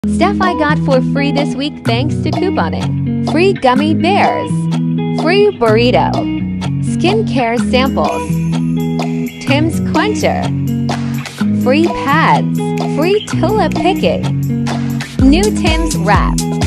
Stuff I got for free this week thanks to couponing. Free gummy bears. Free burrito. Skincare samples. Tim's Quencher. Free pads. Free tulip picking. New Tim's wrap.